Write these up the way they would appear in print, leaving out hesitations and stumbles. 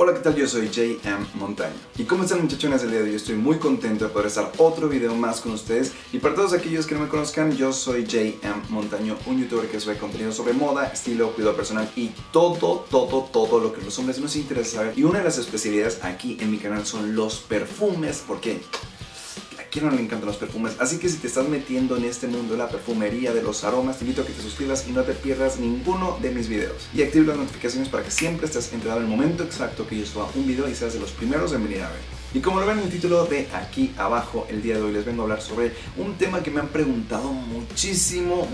Hola, ¿qué tal? Yo soy JM Montaño. ¿Y cómo están, muchachones? El día de hoy estoy muy contento de poder estar otro video más con ustedes. Y para todos aquellos que no me conozcan, yo soy JM Montaño, un youtuber que sube contenido sobre moda, estilo, cuidado personal y todo lo que los hombres nos interesa saber. Y una de las especialidades aquí en mi canal son los perfumes, porque ¿a quién no le encantan los perfumes? Así que si te estás metiendo en este mundo de la perfumería, de los aromas, te invito a que te suscribas y no te pierdas ninguno de mis videos. Y active las notificaciones para que siempre estés enterado en el momento exacto que yo suba un video y seas de los primeros en venir a ver. Y como lo ven en el título de aquí abajo, el día de hoy les vengo a hablar sobre un tema que me han preguntado muchísimo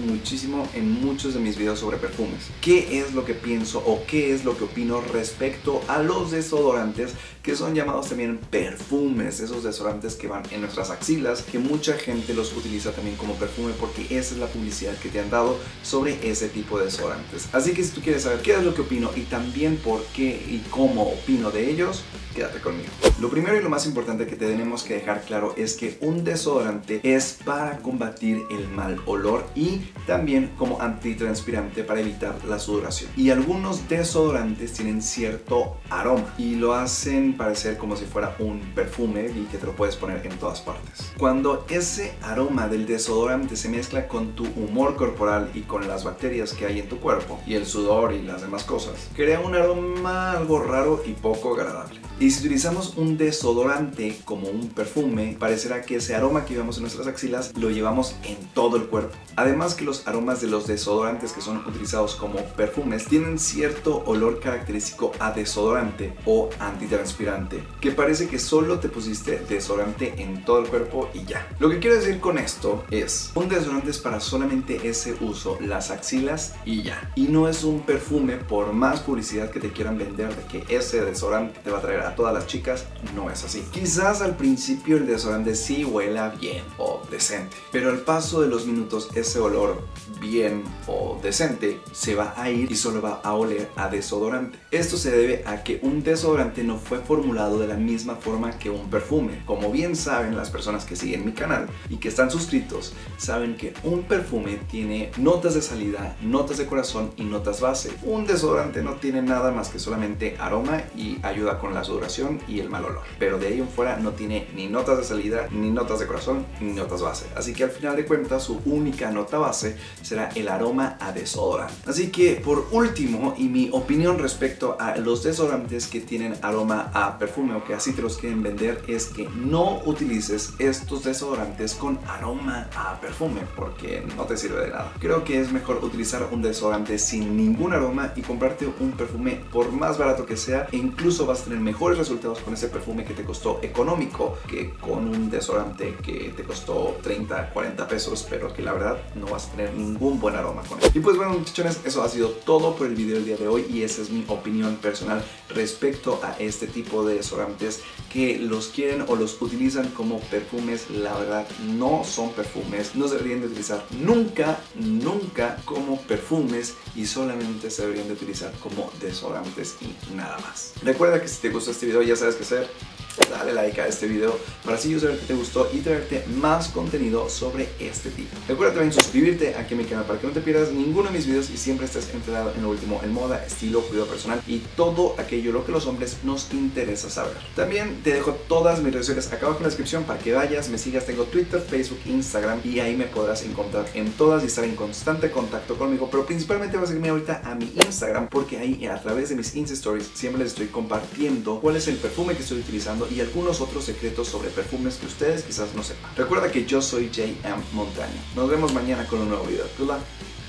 en muchos de mis videos sobre perfumes. ¿Qué es lo que pienso o qué es lo que opino respecto a los desodorantes que son llamados también perfumes? Esos desodorantes que van en nuestras axilas, que mucha gente los utiliza también como perfume porque esa es la publicidad que te han dado sobre ese tipo de desodorantes. Así que si tú quieres saber qué es lo que opino y también por qué y cómo opino de ellos, quédate conmigo. Lo primero y lo más importante que tenemos que dejar claro es que un desodorante es para combatir el mal olor y también como antitranspirante para evitar la sudoración. Y algunos desodorantes tienen cierto aroma y lo hacen parecer como si fuera un perfume y que te lo puedes poner en todas partes. Cuando ese aroma del desodorante se mezcla con tu humor corporal y con las bacterias que hay en tu cuerpo y el sudor y las demás cosas, crea un aroma algo raro y poco agradable. Y si utilizamos un desodorante como un perfume, parecerá que ese aroma que llevamos en nuestras axilas lo llevamos en todo el cuerpo. Además que los aromas de los desodorantes que son utilizados como perfumes tienen cierto olor característico a desodorante o antitranspirante, que parece que solo te pusiste desodorante en todo el cuerpo y ya. Lo que quiero decir con esto es, un desodorante es para solamente ese uso, las axilas y ya. Y no es un perfume por más publicidad que te quieran vender de que ese desodorante te va a traer a todas las chicas, no es así. Quizás al principio el desodorante sí huela bien o decente, pero al paso de los minutos ese olor bien o decente se va a ir y solo va a oler a desodorante. Esto se debe a que un desodorante no fue formulado de la misma forma que un perfume. Como bien saben las personas que siguen mi canal y que están suscritos, saben que un perfume tiene notas de salida, notas de corazón y notas base. Un desodorante no tiene nada más que solamente aroma y ayuda con la sudoración y el mal olor, pero de ahí en fuera no tiene ni notas de salida, ni notas de corazón, ni notas base. Así que al final de cuentas su única nota base será el aroma a desodorante. Así que por último, y mi opinión respecto a los desodorantes que tienen aroma a perfume o que así te los quieren vender, es que no utilices estos desodorantes con aroma a perfume porque no te sirve de nada. Creo que es mejor utilizar un desodorante sin ningún aroma y comprarte un perfume por más barato que sea, e incluso vas a tener mejores resultados con ese perfume que te costó económico que con un desodorante que te costó 30, 40 pesos, pero que la verdad no vas a tener ningún buen aroma con él. Y pues bueno, muchachones, eso ha sido todo por el video del día de hoy y esa es mi opinión personal respecto a este tipo de desodorantes que los quieren o los utilizan como perfumes. La verdad no son perfumes, no se deberían de utilizar nunca como perfumes y solamente se deberían de utilizar como desodorantes y nada más. Recuerda que si te gustó este video ya sabes qué hacer. Dale like a este video para así yo saber que te gustó y traerte más contenido sobre este tipo. Recuerda también suscribirte aquí a mi canal para que no te pierdas ninguno de mis videos y siempre estés enterado en lo último en moda, estilo, cuidado personal y todo aquello lo que los hombres nos interesa saber. También te dejo todas mis redes sociales acá abajo en la descripción para que vayas, me sigas. Tengo Twitter, Facebook, Instagram y ahí me podrás encontrar en todas y estar en constante contacto conmigo, pero principalmente vas a seguirme ahorita a mi Instagram porque ahí a través de mis Insta Stories siempre les estoy compartiendo cuál es el perfume que estoy utilizando y algunos otros secretos sobre perfumes que ustedes quizás no sepan. Recuerda que yo soy JM Montaño. Nos vemos mañana con un nuevo video. Good luck.